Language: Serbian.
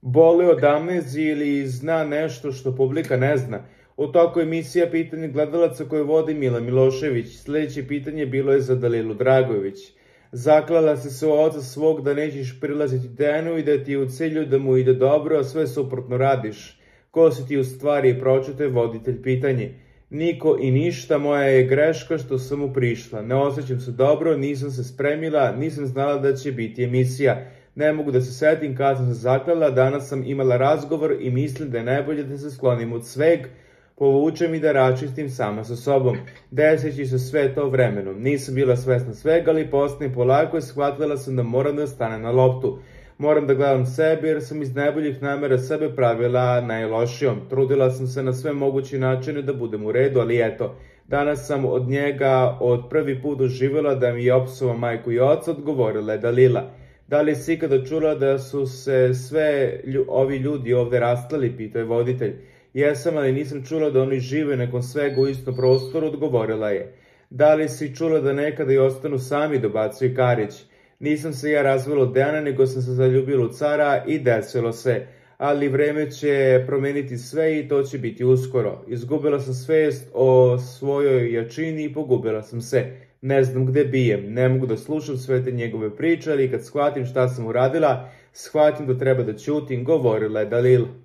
Boli od amnezije ili zna nešto što publika ne zna. U toku emisija pitanje gledalaca koje vodi Mila Milošević. Sljedeće pitanje bilo je za Dalilu Dragojević. Zaklala se u oca svog da nećeš prilaziti Dejanu i da ti je u cilju da mu ide dobro, a sve suprotno radiš. Ko si ti u stvari, pročito je voditelj pitanje. Niko i ništa, moja je greška što sam mu prišla. Ne osjećam se dobro, nisam se spremila, nisam znala da će biti emisija. Ne mogu da se setim kad sam se zaklala, danas sam imala razgovor i mislim da je najbolje da se sklonim od sveg, povučem i da raščistim sama sa sobom. Deseći se sve to vremenom. Nisam bila svesna svega, ali postajem polako i shvatila sam da moram da stanem na loptu. Moram da gledam sebe jer sam iz najboljih namera sebe pravila najlošijom. Trudila sam se na sve moguće načine da budem u redu, ali eto, danas sam od njega od prvi put doživjela da mi je opsova majku i oca, odgovorila je Dalila. Da li si ikada čula da su se sve ovi ljudi ovde rastali, pitao je voditelj. Jesam, ali nisam čula da oni žive nakon svega u istom prostoru, odgovorila je. Da li si čula da nekada i ostanu sami, dobacio Karić. Nisam se ja razvela od Dejana, nego sam se zaljubila u cara i desilo se. Ali vreme će promeniti sve i to će biti uskoro. Izgubila sam svest o svojoj jačini i pogubila sam se. Ne znam gde bijem, ne mogu da slušam sve te njegove priče, ali kad shvatim šta sam uradila, shvatim da treba da ćutim, govorila je Dalila.